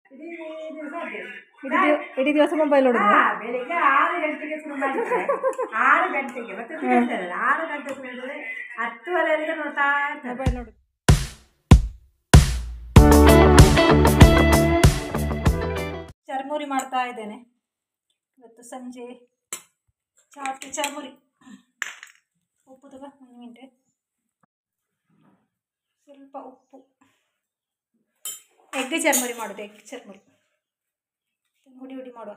ಇಡೀ ದಿವಸ ಮೊಬೈಲ್ ನೋಡೋದು. ಬೆಳಿಗ್ಗೆ 6 ಗಂಟೆಗೆ ಶುರು ಮಾಡಿದ್ರೆ 6 ಗಂಟೆಗೆ ಮತ್ತೆ 6 ಗಂಟೆಗೆ ಹೇಳಿದ್ರೆ 10:30 ನೋಡ್ತಾ ಮೊಬೈಲ್ ನೋಡೋದು. ಚರ್ಮುರಿ ಮಾಡ್ತಾ ಇದ್ದೇನೆ ಇವತ್ತು ಸಂಜೆ. ಚಾಟಿ ಚರ್ಮುರಿ. ಉಪ್ಪು ತಗೋ 1 ಮಿನಿಟ್. ಸ್ವಲ್ಪ ಉಪ್ಪು. ಎಗ್ ಚರ್ಮುರಿ ಮಾಡೋದು. ಎಗ್ ಚರ್ಮುರಿ ಹುಡಿ ಮಾಡುವ.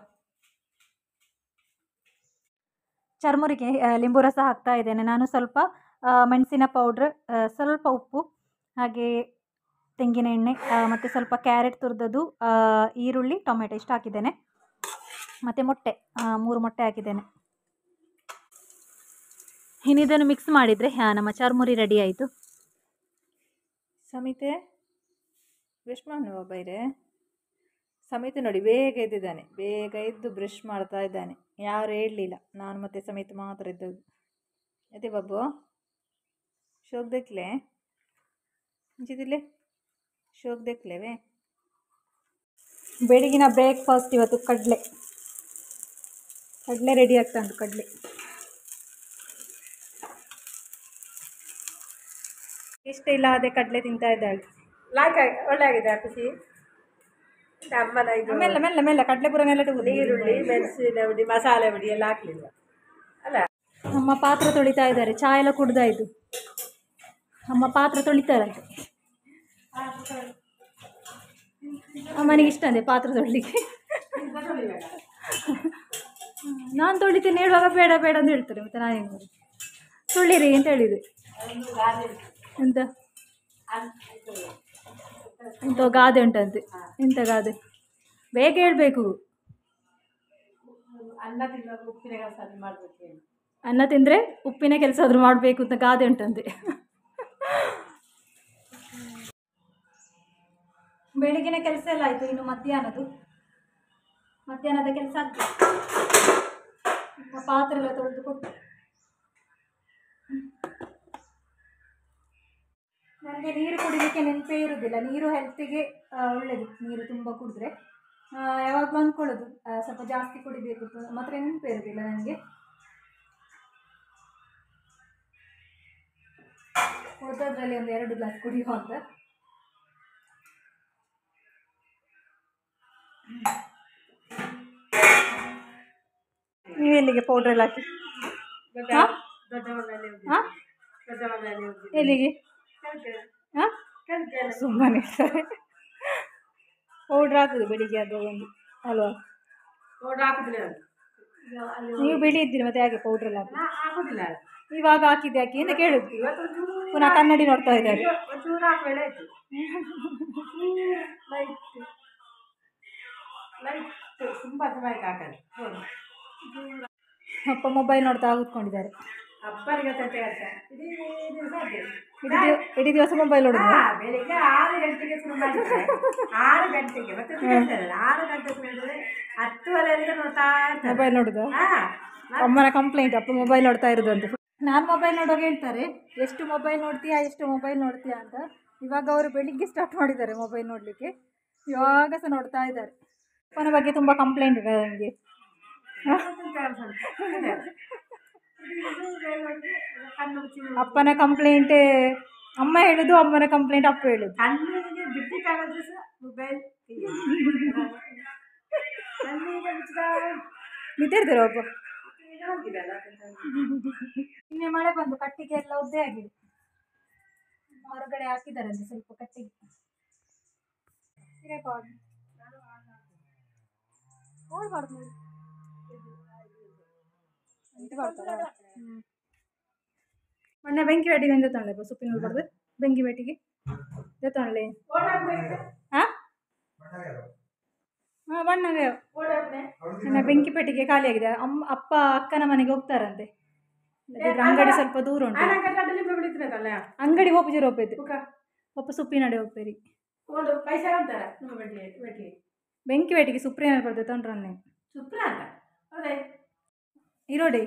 ಚರ್ಮುರಿಗೆ ಲಿಂಬು ರಸ ಹಾಕ್ತಾ ಇದ್ದೇನೆ ನಾನು. ಸ್ವಲ್ಪ ಮೆಣಸಿನ ಪೌಡ್ರ್, ಸ್ವಲ್ಪ ಉಪ್ಪು, ಹಾಗೆ ತೆಂಗಿನ ಎಣ್ಣೆ, ಮತ್ತು ಸ್ವಲ್ಪ ಕ್ಯಾರೆಟ್ ತುರಿದದ್ದು, ಈರುಳ್ಳಿ, ಟೊಮೆಟೊ ಇಷ್ಟು ಹಾಕಿದ್ದೇನೆ. ಮತ್ತು ಮೊಟ್ಟೆ 3 ಮೊಟ್ಟೆ ಹಾಕಿದ್ದೇನೆ. ಇನ್ನಿದನ್ನು ಮಿಕ್ಸ್ ಮಾಡಿದರೆ ನಮ್ಮ ಚರ್ಮುರಿ ರೆಡಿ ಆಯಿತು. ಸಮಿತೆ ಬ್ರಷ್ ಮಾಡುವ ಬೈರೆ. ಸಮಿತೆ ನೋಡಿ ಬೇಗ ಎದ್ದಿದ್ದಾನೆ. ಬೇಗ ಎದ್ದು ಬ್ರಷ್ ಮಾಡ್ತಾ ಇದ್ದಾನೆ. ಯಾರು ಹೇಳಲಿಲ್ಲ, ನಾನು ಮತ್ತು ಸಮಿತೆ ಮಾತ್ರ ಇದ್ದದ್ದು. ಅದೇ ಬಾಬು ಶೋಕ್ ದೇಖ್ಲೆ ಮುಂಚಿದಿಲ್ಲ ಶೋಕ್ ದೇಖ್ಲೇವೆ. ಬೆಳಗಿನ ಬ್ರೇಕ್ಫಾಸ್ಟ್ ಇವತ್ತು ಕಡಲೆ ರೆಡಿ ಆಗ್ತಾ ಉಂಟು. ಕಡಲೆ ಇಷ್ಟ ಇಲ್ಲ ಅದೇ ಕಡಲೆ ತಿಂತಾ ಇದ್ದಾಳೆ. ಒಳ್ಳೆ ಆಗಿದೆ ಖುಷಿ. ಮೆಲ್ಲ ಮೆಲ್ಲ ಮೆಲ್ಲ ಕಡಲೆ ಪುರ ನೆಲ್ಲ ಈರುಳ್ಳಿ, ಮೆಣಸಿನ ಹುಡಿ, ಮಸಾಲೆ ಹುಡಿ ಎಲ್ಲ ಹಾಕ್ಲಿಲ್ಲ ಅಲ್ಲ. ಅಮ್ಮ ಪಾತ್ರ ತೊಳಿತಾ ಇದ್ದಾರೆ. ಚಾ ಎಲ್ಲ ಕುಡ್ದಾಯ್ತು. ಅಮ್ಮ ಪಾತ್ರ ತೊಳಿತಾರಂತೆ. ಅಮ್ಮನಿಗೆ ಇಷ್ಟ ಅಂದೆ ಪಾತ್ರ ತೊಳಿಲಿಕ್ಕೆ. ನಾನು ತೊಳಿತೇನೆ ಹೇಳುವಾಗ ಬೇಡ ಬೇಡ ಅಂತ ಹೇಳ್ತಾರೆ. ಮತ್ತೆ ನಾನೇನು ಮಾಡಿ ತೊಳಿರಿ ಅಂತ ಹೇಳಿದೆ. ಎಂತ ಎಂತ ಗಾದೆ ಉಂಟಂತೆ. ಎಂತ ಗಾದೆ? ಬೇಗ ಹೇಳ್ಬೇಕು. ಅನ್ನ ತಿಂದರೆ ಉಪ್ಪಿನ ಕೆಲಸ ಆದರೂ ಮಾಡಬೇಕು ಅಂತ ಗಾದೆ ಉಂಟಂತೆ. ಬೆಳಗಿನ ಕೆಲಸ ಎಲ್ಲ ಆಯಿತು. ಇನ್ನು ಮಧ್ಯಾಹ್ನದ ಕೆಲಸ ಆಗ್ತದೆ. ಪಾತ್ರೆ ಎಲ್ಲ ತೊಳೆದು ಕೊಟ್ಟು ನನಗೆ ನೀರು ಕುಡಿಲಿಕ್ಕೆ ನೆನಪೇ ಇರೋದಿಲ್ಲ. ನೀರು ಹೆಲ್ತಿಗೆ ಒಳ್ಳೆಯದು. ನೀರು ತುಂಬ ಕುಡಿದ್ರೆ ಯಾವಾಗಲೂ ಅಂದ್ಕೊಳ್ಳೋದು ಸ್ವಲ್ಪ ಜಾಸ್ತಿ ಕುಡಿಬೇಕು. ಮಾತ್ರ ನೆನಪೇ ಇರೋದಿಲ್ಲ ನನಗೆ. ಹೋದದ್ರಲ್ಲಿ ಒಂದು 2 ಗ್ಲಾಸ್ ಕುಡಿಯುವ ಅಂತ. ನೀವೆಲ್ಲಿಗೆ ಪೌಡ್ರ್ ಎಲ್ಲ ಹಾಕಿ? ಎಲ್ಲಿಗೆ? ಸುಮ್ಮನೆ ಪೌಡ್ರ್ ಹಾಕುದು ಬೆಳಿಗ್ಗೆ ಅದು ಒಂದು ಅಲ್ವಾ? ಪೌಡ್ರ್ ಹಾಕುದಿಲ್ಲ. ನೀವು ಬಿಳಿ ಇದ್ದೀರಿ ಮತ್ತೆ ಹಾಗೆ ಪೌಡ್ರ್ ಎಲ್ಲ ಹಾಕುದಿಲ್ಲ. ಇವಾಗ ಹಾಕಿದ್ದೆ ಯಾಕೆ ಅಂತ ಕೇಳುದು. ಪುನಃ ಕನ್ನಡಿ ನೋಡ್ತಾ ಇದ್ದಾರೆ. ಅಪ್ಪ ಮೊಬೈಲ್ ನೋಡ್ತಾ ಕೂತ್ಕೊಂಡಿದ್ದಾರೆ. ಇಡೀ ದಿವಸ ಮೊಬೈಲ್ ನೋಡುದು. ಬೆಳಿಗ್ಗೆ 6 ಗಂಟೆಗೆ ಶುರು ಮಾಡಿದ್ರೆ 6 ಗಂಟೆಗೆ ಮತ್ತೆ 6 ಗಂಟೆಗೆ ಹೇಳಿದ್ರೆ 10:30 ನೋಡ್ತಾ ಮೊಬೈಲ್ ನೋಡುದು. ಅಮ್ಮನ ಕಂಪ್ಲೇಂಟ್, ಅಪ್ಪ ಮೊಬೈಲ್ ನೋಡ್ತಾ ಇರೋದು ಅಂತ. ನಾನು ಮೊಬೈಲ್ ನೋಡುವಾಗ ಹೇಳ್ತಾರೆ ಎಷ್ಟು ಮೊಬೈಲ್ ನೋಡ್ತೀಯಾ ಅಂತ. ಇವಾಗ ಅವರು ಬೆಳಿಗ್ಗೆ ಸ್ಟಾರ್ಟ್ ಮಾಡಿದ್ದಾರೆ ಮೊಬೈಲ್ ನೋಡಲಿಕ್ಕೆ. ಇವಾಗ ಸಹ ನೋಡ್ತಾ ಇದ್ದಾರೆ. ಅಪ್ಪನ ಬಗ್ಗೆ ತುಂಬ ಕಂಪ್ಲೇಂಟ್ ಇದೆ ನನಗೆ. ಅಪ್ಪನ ಕಂಪ್ಲೇಂಟ್ ಅಮ್ಮ ಹೇಳುದು, ಅಮ್ಮನ ಕಂಪ್ಲೇಂಟ್ ಅಪ್ಪ ಹೇಳುದು. ನಿಂತಿರ್ತಾರೆ ಒಬ್ಬ. ನಿನ್ನೆ ಮಳೆ ಬಂದು ಕಟ್ಟಿಗೆ ಎಲ್ಲ ಒದ್ದೆ ಆಗಿದೆ. ಹೊರಗಡೆ ಹಾಕಿದ್ದಾರೆ ಸ್ವಲ್ಪ ಕಟ್ಟಿಗೆ. ಮೊನ್ನೆ ಬೆಂಕಿ ಬೇಟಿಗೆ ಅಂತ ತೊಂಡೆ ಸೊಪ್ಪಿನ ಬಡ್ದು ಬೆಂಕಿ ಬೇಟಿಗೆ ತೊಂಡ್ಲೆ. ಹಾಂ ಬಣ್ಣಗೆ ನನ್ನ ಬೆಂಕಿ ಪೆಟ್ಟಿಗೆ ಖಾಲಿಯಾಗಿದೆ. ಅಪ್ಪ ಅಕ್ಕನ ಮನೆಗೆ ಹೋಗ್ತಾರಂತೆ. ಅಂಗಡಿ ಸ್ವಲ್ಪ ದೂರ ಉಂಟು. ಅಂಗಡಿ ಹೋಗ್ಜಿ ಹೋಗ್ಬೇಕು. ಒಪ್ಪ ಸುಪ್ಪಿನಡೆ ಹೋಗ್ಬೇರಿ. ಬೆಂಕಿ ಬೇಟಿಗೆ ಸುಪ್ರಿಯ ಬರ್ತದೆ ತೊಂಡ್ರನ್ನೇ ಇರೋಡಿ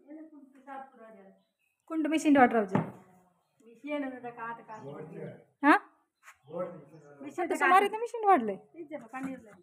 ಕುಂಟು ಮಿಷಿನ್ ವಾಟ್ರ್ ಹೌಜ್. ಹಾಂ ಸುಮಾರು ಮಿಷಿನ್ ಮಾಡಲಿ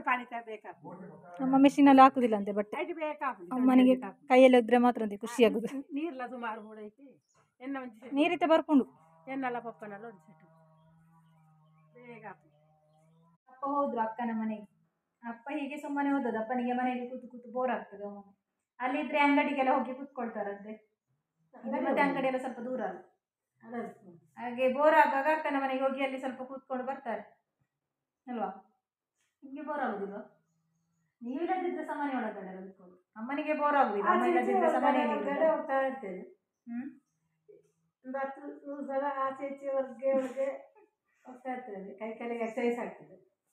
ಪಾನಿ ಬೇಕಾಗ್ತದೆ. ನಮ್ಮ ಮೆಷಿನಲ್ಲಿ ಹಾಕುದಿಲ್ಲ ಅಂತೆ ಬಟ್ಟೆ. ಅದು ಬೇಕಾಗ್ತದೆ. ಅಮ್ಮನಿಗೆ ಕೈಯಲ್ಲಿ ಒದ್ರೆ ಮಾತ್ರ ಅಂತೆ ಖುಷಿ ಆಗುದು. ನೀರ್ಲ ಸುಮಾರು ಮೂಡೈತಿ ಎನ್ನ ಒಂಚೂರು ನೀರಿತ ಬರ್ಕೊಂಡು ಎನ್ನೆಲ್ಲ ಪಪ್ಪನೆಲ್ಲ ಒಂದು ಸೆಟ್ ಬೇಗ ಆಗ್ತದೆ. ಅಪ್ಪ ಹೋದ್ರು ಅಕ್ಕನ ಮನೆಗೆ. ಅಪ್ಪ ಹೀಗೆ ಸುಮ್ಮನೆ ಹೋದದ್ದು. ಅಪ್ಪನಿಗೆ ಮನೆಯಲ್ಲಿ ಕೂತು ಕೂತು ಬೋರ್ ಆಗ್ತದೆ. ಒಮ್ಮೊಮ್ಮೆ ಅಲ್ಲಿದ್ರೆ ಅಂಗಡಿಗೆಲ್ಲ ಹೋಗಿ ಕೂತ್ಕೊಳ್ತಾರಂತೆ. ಇದು ಮತ್ತೆ ಅಂಗಡಿ ಎಲ್ಲ ಸ್ವಲ್ಪ ದೂರ ಅಲ್ಲ, ಹಾಗೆ ಬೋರ್ ಆಗುವಾಗ ಅಕ್ಕನ ಮನೆಗೆ ಹೋಗಿ ಅಲ್ಲಿ ಸ್ವಲ್ಪ ಕೂತ್ಕೊಂಡು ಬರ್ತಾರೆ ಅಲ್ವಾ? ನಿಮ್ಗೆ ಬೋರ್ ಆಗುದಿಲ್ವಾ? ನೀವಿಲ್ಲದಿದ್ರೆ ಸಮನೆ ಒಳಗಡೆ ಕೂತ್ಕೊಂಡು. ಅಮ್ಮನಿಗೆ ಬೋರ್ ಆಗುದಿಲ್ಲ, ಅಮ್ಮ ಇಲ್ಲದಿದ್ರೆ ಸಮನೆಯಲ್ಲಿ ಹೋಗ್ತಾ ಇರ್ತೇನೆ. ಒಂದು 10 ಸಲ ಆಚೆ ಈಚೆ ಹೊರಗೆ ಒಳಗೆ ಹೋಗ್ತಾ ಇರ್ತೇನೆ. ಕೈ ಕಾಲಿಗೆ ಎಕ್ಸಸೈಸ್ ಆಗ್ತದೆ.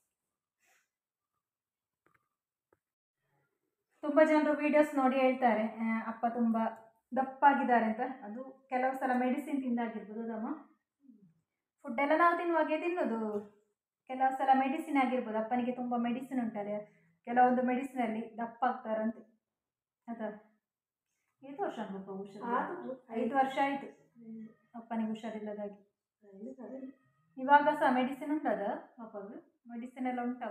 ತುಂಬ ಜನರು ವಿಡಿಯೋಸ್ ನೋಡಿ ಹೇಳ್ತಾರೆ ಅಪ್ಪ ತುಂಬ ದಪ್ಪಾಗಿದ್ದಾರೆ ಅಂತ. ಅದು ಕೆಲವು ಸಲ ಮೆಡಿಸಿನ್ ತಿಂದಾಗಿರ್ಬೋದು. ಅದಮ್ಮ ಫುಡ್ ಎಲ್ಲ ನಾವು ತಿನ್ನುವಾಗೆ ತಿನ್ನೋದು. ಕೆಲವು ಸಲ ಮೆಡಿಸಿನ್ ಆಗಿರ್ಬೋದು. ಅಪ್ಪನಿಗೆ ತುಂಬ ಮೆಡಿಸಿನ್ ಉಂಟಲ್ಲ, ಕೆಲವೊಂದು ಮೆಡಿಸಿನಲ್ಲಿ ದಪ್ಪ ಆಗ್ತಾರಂತೆ. ಆಯ್ತಾ? 5 ವರ್ಷ ಅನ್ಬೇಕು ಹುಷಾರು. 5 ವರ್ಷ ಆಯಿತು ಅಪ್ಪನಿಗೆ ಹುಷಾರಿಲ್ಲದಾಗಿ. ಇವಾಗ ಸಹ ಮೆಡಿಸಿನ್ ಉಂಟದ ಅಪ್ಪಗೆ? ಮೆಡಿಸಿನ್ ಎಲ್ಲ ಉಂಟು?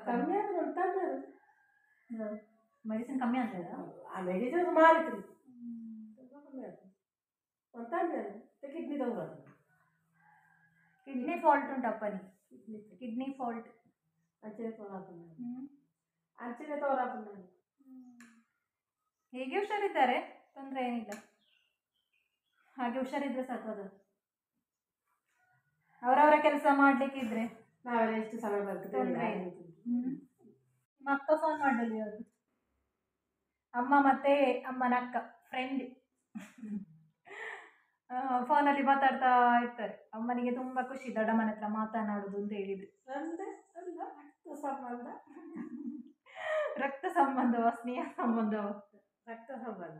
ಮೆಡಿಸಿನ್ ಕಮ್ಮಿ ಆಗ್ತದ? ಆ ಮೆಡಿಸಿನ್ ಮಾಡಿದ್ರು ಕಮ್ಮಿ ಆಗ್ತದೆ. ಕಿಡ್ನಿ ತಗೊಳ್ಳೋದು. ಕಿಡ್ನಿ ಫಾಲ್ಟ್ ಉಂಟು ಅಪ್ಪನಿಗೆ. ಕಿಡ್ನಿ ಫಾಲ್ಟ್ ಅಂಚನೆ ತೋರಾಪುಣ್ಣ ಹೇಗೆ ಹುಷಾರಿದ್ದಾರೆ, ತೊಂದರೆ ಏನಿಲ್ಲ. ಹಾಗೆ ಹುಷಾರಿದ್ರೆ ಸಾಕು. ಅದು ಅವರವರ ಕೆಲಸ ಮಾಡ್ಲಿಕ್ಕಿದ್ರೆ ನಾವೆಲ್ಲ ಎಷ್ಟು ಸಮಯ ಬರ್ತದೆ. ನಿಮ್ಮ ಅಕ್ಕ ಫೋನ್ ಮಾಡಲಿ. ಅದು ಅಮ್ಮ ಮತ್ತೆ ಅಮ್ಮನ ಅಕ್ಕ ಫ್ರೆಂಡ್ ಫೋನಲ್ಲಿ ಮಾತಾಡ್ತಾ ಇರ್ತಾರೆ. ಅಮ್ಮನಿಗೆ ತುಂಬ ಖುಷಿ ದೊಡ್ಡಮ್ಮನ ಹತ್ರ ಮಾತನಾಡೋದು ಅಂತ ಹೇಳಿದ್ರು. ರಕ್ತ ಸಂಬಂಧವ ಸ್ನೇಹ ಸಂಬಂಧವ? ರಕ್ತ ಸಂಬಂಧ.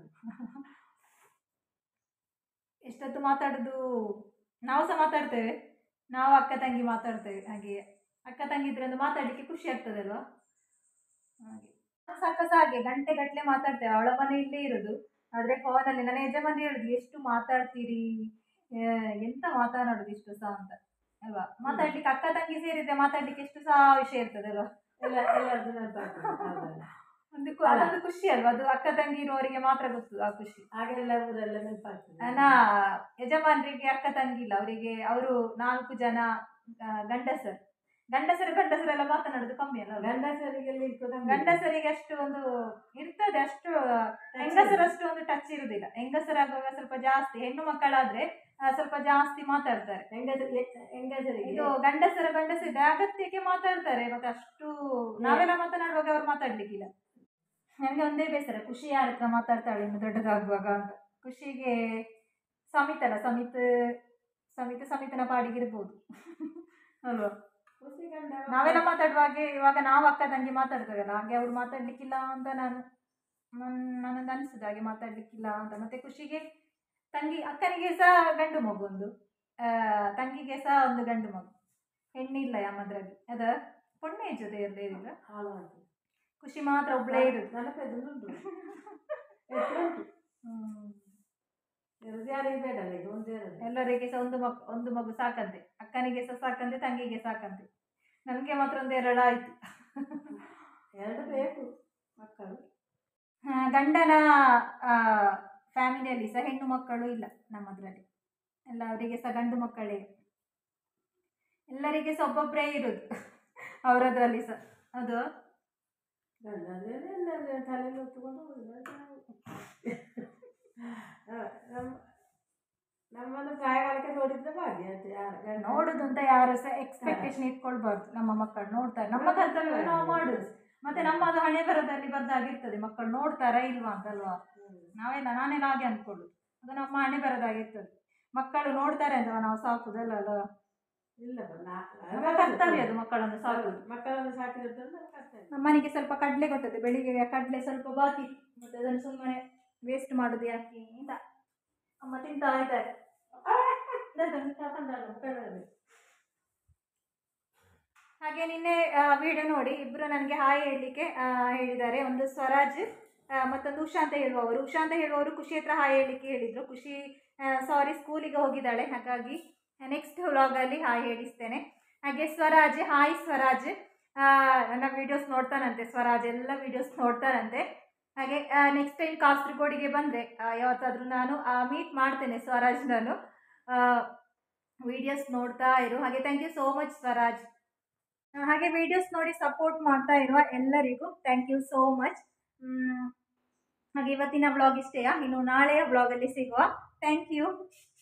ಎಷ್ಟೊತ್ತು ಮಾತಾಡೋದು. ನಾವು ಸಹ ಮಾತಾಡ್ತೇವೆ, ನಾವು ಅಕ್ಕ ತಂಗಿ ಮಾತಾಡ್ತೇವೆ. ಹಾಗೆ ಅಕ್ಕ ತಂಗಿ ಇದ್ರೆ ಒಂದು ಮಾತಾಡಲಿಕ್ಕೆ ಖುಷಿ ಆಗ್ತದೆ ಅಲ್ವಾ? ಹಾಗೆ ಸಾಕಸ ಹಾಗೆ ಗಂಟೆ ಗಟ್ಟಲೆ ಮಾತಾಡ್ತೇವೆ. ಅವಳ ಮನೆಯಲ್ಲೇ ಇರೋದು, ಆದರೆ ಫೋನಲ್ಲಿ. ನನ್ನ ಯಜಮಾನಿ ಹೇಳುದು, ಎಷ್ಟು ಮಾತಾಡ್ತೀರಿ, ಎಂತ ಮಾತನಾಡೋದು ಇಷ್ಟು ಸಹ ಅಂತ ಅಲ್ವಾ? ಮಾತಾಡ್ಲಿಕ್ಕೆ ಅಕ್ಕ ತಂಗಿ ಸೇರಿದ್ರೆ ಮಾತಾಡ್ಲಿಕ್ಕೆ ಎಷ್ಟು ಸಹ ವಿಷಯ ಇರ್ತದೆ ಅಲ್ವಾ? ಅದೊಂದು ಖುಷಿ ಅಲ್ವಾ? ಅದು ಅಕ್ಕ ತಂಗಿ ಇರುವವರಿಗೆ ಮಾತ್ರ ಗೊತ್ತು ಆ ಖುಷಿ. ಹಾಗೆಲ್ಲ ಊರೆಲ್ಲ ನೆನಪಾಗ್ತದೆ. ಯಜಮಾನರಿಗೆ ಅಕ್ಕ ತಂಗಿ ಇಲ್ಲ. ಅವರು 4 ಜನ ಗಂಡಸರೆಲ್ಲ ಮಾತನಾಡೋದು ಕಮ್ಮಿ ಅಲ್ಲ. ಗಂಡಸರಿಗೆ ಅಷ್ಟು ಒಂದು ಇರ್ತದೆ, ಅಷ್ಟು ಹೆಂಗಸರಷ್ಟು ಒಂದು ಟಚ್ ಇರುವುದಿಲ್ಲ. ಹೆಂಗಸರಾಗುವಾಗ ಸ್ವಲ್ಪ ಜಾಸ್ತಿ, ಹೆಣ್ಣು ಮಕ್ಕಳಾದ್ರೆ ಸ್ವಲ್ಪ ಜಾಸ್ತಿ ಮಾತಾಡ್ತಾರೆ. ಇದು ಗಂಡಸರ ಅಗತ್ಯಕ್ಕೆ ಮಾತಾಡ್ತಾರೆ. ಮತ್ತೆ ಅಷ್ಟು ನಾವೆಲ್ಲ ಮಾತನಾಡುವಾಗ ಅವ್ರು ಮಾತಾಡ್ಲಿಕ್ಕಿಲ್ಲ. ನನಗೆ ಒಂದೇ ಬೇಸರ, ಖುಷಿ ಯಾರ ಹತ್ರ ಮಾತಾಡ್ತಾಳೆ ಇನ್ನು ದೊಡ್ಡದಾಗುವಾಗ ಅಂತ. ಖುಷಿಗೆ ಸಮಿತನ ಪಾಡಿಗಿರ್ಬೋದು ಅಲ್ವಾ? ನಾವೆಲ್ಲ ಮಾತಾಡುವಾಗೆ ಇವಾಗ ನಾವು ಅಕ್ಕ ತಂಗಿ ಮಾತಾಡ್ತೇವಲ್ಲ, ಹಾಗೆ ಅವ್ರು ಮಾತಾಡ್ಲಿಕ್ಕಿಲ್ಲ ಅಂತ ನನ್ನೊಂದು ಅನಿಸುದು. ಹಾಗೆ ಮಾತಾಡ್ಲಿಕ್ಕಿಲ್ಲ ಅಂತ. ಮತ್ತೆ ಖುಷಿಗೆ ಅಕ್ಕನಿಗೆ ಸಹ ಗಂಡು ಮಗು ಒಂದು, ತಂಗಿಗೆ ಸಹ ಒಂದು ಗಂಡು ಮಗು. ಹೆಣ್ಣಿಲ್ಲ ಯಾಮದ್ರಾಗಿ. ಅದ ಪುಣ್ಯ ಜೊತೆ ಇರಲಿಲ್ಲ. ಖುಷಿ ಮಾತ್ರ ಒಬ್ಳೇ ಇರುದು. ಎಲ್ಲರಿಗೆ ಸಹ ಒಂದು ಮಗು ಸಾಕಂತೆ. ಅಕ್ಕನಿಗೆ ಸಹ ಸಾಕಂತೆ, ತಂಗಿಗೆ ಸಾಕಂತೆ. ನನಗೆ ಮಾತ್ರ 1-2 ಆಯ್ತು. 2 ಬೇಕು ಮಕ್ಕಳು. ಗಂಡನ ಫ್ಯಾಮಿಲಿಯಲ್ಲಿ ಸಹ ಹೆಣ್ಣು ಮಕ್ಕಳು ಇಲ್ಲ ನಮ್ಮದ್ರಲ್ಲಿ. ಅವರಿಗೆ ಸಹ ಗಂಡು ಮಕ್ಕಳೇ. ಎಲ್ಲರಿಗೆ ಸಹ ಒಬ್ಬೊಬ್ಬರೇ ಇರೋದು ಅವರದ್ರಲ್ಲಿ ಸಹ. ಅದು ತಲೆಯಲ್ಲಿ ಹೊತ್ತುಕೊಂಡು ನಮ್ಮನ್ನು ಪ್ರಾಯಕಾಲಕ್ಕೆ ನೋಡಿದ್ರೆ ಭಾಗ್ಯ. ನೋಡುದು ಅಂತ ಯಾರು ಸಹ ಎಕ್ಸ್ಪೆಕ್ಟೇಷನ್ ಇಟ್ಕೊಳ್ಬಾರ್ದು. ನಮ್ಮ ಮಕ್ಕಳು ನೋಡ್ತಾರೆ, ನಮ್ಮ ಕರ್ತವ್ಯ ನಾವು ಮಾಡುದು. ಮತ್ತೆ ನಮ್ಮದು ಹಣೆ ಬರದಲ್ಲಿ ಬಂದಾಗಿರ್ತದೆ, ಮಕ್ಕಳು ನೋಡ್ತಾರಾ ಇಲ್ವಾ ಅಂತಲ್ವಾ? ನಾನೆಲ್ಲ ಹಾಗೆ ಅಂದ್ಕೊಳ್ಳುದು. ಅದು ನಮ್ಮ ಹಣೆ ಬರದಾಗಿರ್ತದೆ. ಮಕ್ಕಳು ನೋಡ್ತಾರೆ ಅಂತ ನಾವು ಸಾಕುದಲ್ಲ ಅಲ್ವಾ? ಇಲ್ಲ, ನಮ್ಮ ಕರ್ತವ್ಯ ಅದು ಮಕ್ಕಳನ್ನು ಸಾಕುದು. ಮಕ್ಕಳನ್ನು ಸಾಕಿದ್ರೆ ನಮ್ಮನೆಗೆ ಸ್ವಲ್ಪ ಕಡಲೆ ಕೊಟ್ಟದ್ದು, ಬೆಳಿಗ್ಗೆ ಕಡಲೆ ಸ್ವಲ್ಪ ಬಾಕಿ, ಮತ್ತೆ ಅದನ್ನು ಸುಮ್ಮನೆ ವೇಸ್ಟ್ ಮಾಡುದು ಯಾಕೆ ಅಂತ ಅಮ್ಮ ತಿಂತಾ ಇದ್ದಾರೆ. ಹಾಗೆ ನಿನ್ನೆ ವಿಡಿಯೋ ನೋಡಿ ಇಬ್ಬರು ನನಗೆ ಹಾಯ್ ಹೇಳಲಿಕ್ಕೆ ಹೇಳಿದ್ದಾರೆ. ಒಂದು ಸ್ವರಾಜ್, ಮತ್ತೊಂದು ಉಷಾ ಅಂತ ಹೇಳುವವರು ಖುಷಿ ಹತ್ರ ಹಾಯ್ ಹೇಳಲಿಕ್ಕೆ ಹೇಳಿದರು. ಖುಷಿ ಸ್ಕೂಲಿಗೆ ಹೋಗಿದ್ದಾಳೆ, ಹಾಗಾಗಿ ನೆಕ್ಸ್ಟ್ ವ್ಲಾಗಲ್ಲಿ ಹಾಯ್ ಹೇಳಿಸ್ತೇನೆ. ಹಾಗೆ ಸ್ವರಾಜ್, ಹಾಯ್ ಸ್ವರಾಜ್, ನನ್ನ ವಿಡಿಯೋಸ್ ನೋಡ್ತಾನಂತೆ, ಸ್ವರಾಜ್ ಎಲ್ಲ ವೀಡಿಯೋಸ್ ನೋಡ್ತಾರಂತೆ. ಹಾಗೆ ನೆಕ್ಸ್ಟ್ ಟೈಮ್ ಕಾಸರಗೋಡಿಗೆ ಬಂದರೆ ಯಾವತ್ತಾದರೂ ನಾನು ಮೀಟ್ ಮಾಡ್ತೇನೆ ಸ್ವರಾಜ್. ನಾನು ವೀಡಿಯೋಸ್ ನೋಡ್ತಾ ಇರು. ಹಾಗೆ thank you so much Swaraj. ಹಾಗೆ ವೀಡಿಯೋಸ್ ನೋಡಿ ಸಪೋರ್ಟ್ ಮಾಡ್ತಾ ಇರುವ ಎಲ್ಲರಿಗೂ ಥ್ಯಾಂಕ್ ಯು ಸೋ ಮಚ್. ಹಾಗೆ ಇವತ್ತಿನ ವ್ಲಾಗ್ ಇಷ್ಟೇಯಾ, ಇನ್ನು ನಾಳೆಯ ವ್ಲಾಗಲ್ಲಿ ಸಿಗುವ. Thank you.